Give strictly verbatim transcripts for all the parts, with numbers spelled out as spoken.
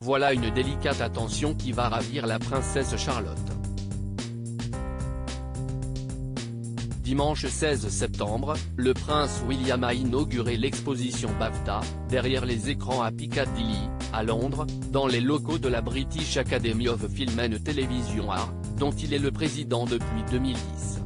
voilà une délicate attention qui va ravir la princesse Charlotte. Dimanche seize septembre, le prince William a inauguré l'exposition BAFTA, derrière les écrans à Piccadilly, à Londres, dans les locaux de la British Academy of Film and Television Arts, dont il est le président depuis deux mille dix.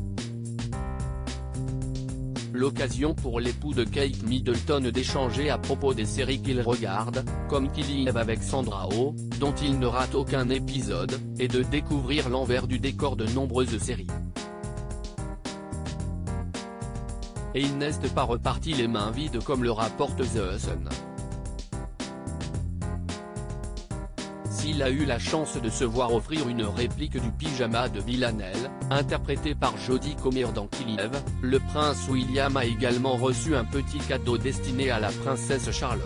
L'occasion pour l'époux de Kate Middleton d'échanger à propos des séries qu'il regarde, comme Killing Eve avec Sandra Oh, dont il ne rate aucun épisode, et de découvrir l'envers du décor de nombreuses séries. Et il n'est pas reparti les mains vides comme le rapporte The Sun. S'il a eu la chance de se voir offrir une réplique du pyjama de Villanelle, interprété par Jodie Comer dans Killing Eve, le prince William a également reçu un petit cadeau destiné à la princesse Charlotte.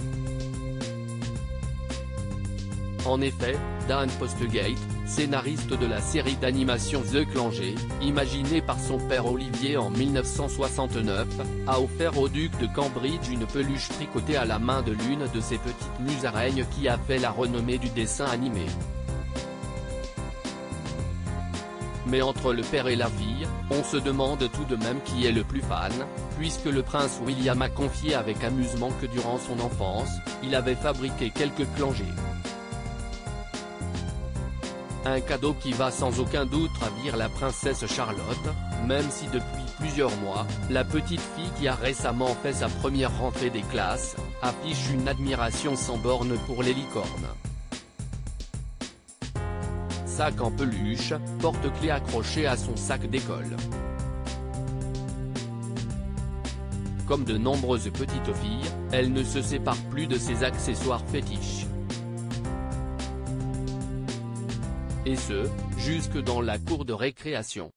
En effet, Dan Postgate, scénariste de la série d'animation The Clonger, imaginée par son père Olivier en mille neuf cent soixante-neuf, a offert au duc de Cambridge une peluche tricotée à la main de l'une de ses petites musaraignes qui a fait la renommée du dessin animé. Mais entre le père et la fille, on se demande tout de même qui est le plus fan, puisque le prince William a confié avec amusement que durant son enfance, il avait fabriqué quelques Clongers. Un cadeau qui va sans aucun doute ravir la princesse Charlotte, même si depuis plusieurs mois, la petite fille qui a récemment fait sa première rentrée des classes, affiche une admiration sans borne pour les licornes. Sac en peluche, porte-clés accroché à son sac d'école. Comme de nombreuses petites filles, elle ne se sépare plus de ses accessoires fétiches. Et ce, jusque dans la cour de récréation.